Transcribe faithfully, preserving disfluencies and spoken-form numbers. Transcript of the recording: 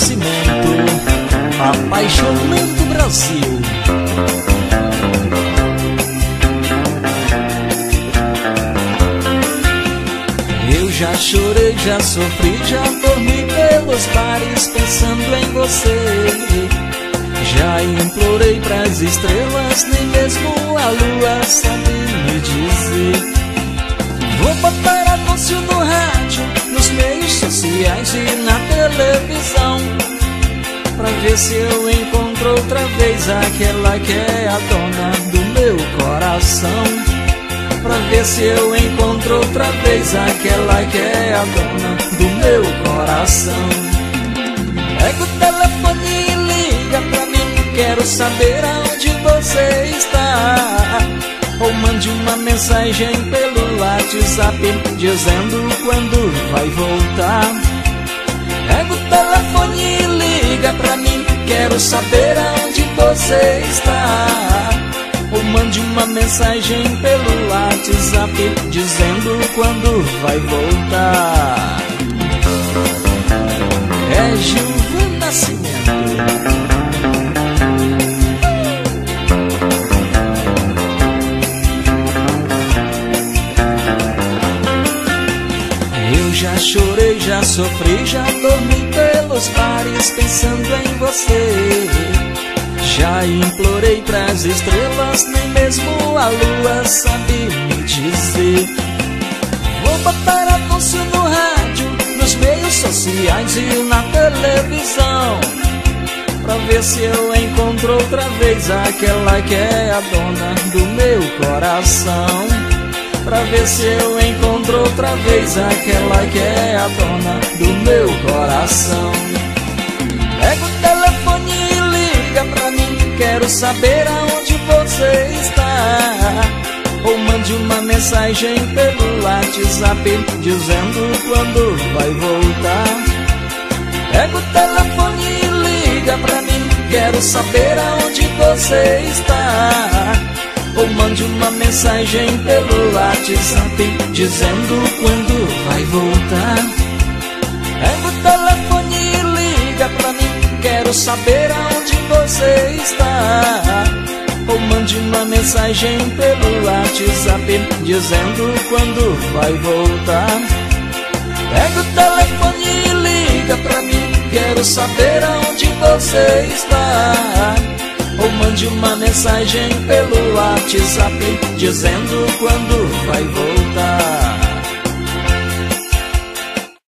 Nascimento, apaixonando o Brasil. Eu já chorei, já sofri, já dormi pelos bares pensando em você. Já implorei pras estrelas, nem mesmo a lua sabe me dizer. Vou botar anúncio no rádio, nos meios sociais e na televisão, pra ver se eu encontro outra vez aquela que é a dona do meu coração. Pra ver se eu encontro outra vez aquela que é a dona do meu coração. Pega o telefone e liga pra mim, quero saber aonde você está. Ou mande uma mensagem pelo WhatsApp dizendo quando vai voltar. Pega o telefone e liga pra mim, quero saber aonde você está. Ou mande uma mensagem pelo WhatsApp dizendo quando vai voltar. É Gilvan Nascimento. Eu já chorei, já sofri, já dormi pelos bares pensando em você. Já implorei pras estrelas, nem mesmo a lua sabe me dizer. Vou botar anúncio no rádio, nos meios sociais e na televisão, pra ver se eu encontro outra vez aquela que é a dona do meu coração. Pra ver se eu encontro outra vez aquela que é a dona do meu coração. Pega o telefone e liga pra mim, quero saber aonde você está. Ou mande uma mensagem pelo WhatsApp dizendo quando vai voltar. Pega o telefone e liga pra mim, quero saber aonde você está. Ou mande uma mensagem pelo WhatsApp dizendo quando vai voltar. Pega o telefone e liga pra mim, quero saber aonde você está. Ou mande uma mensagem pelo WhatsApp dizendo quando vai voltar. Pega o telefone e liga pra mim, quero saber aonde você está. Ou mande uma mensagem pelo WhatsApp dizendo quando vai voltar.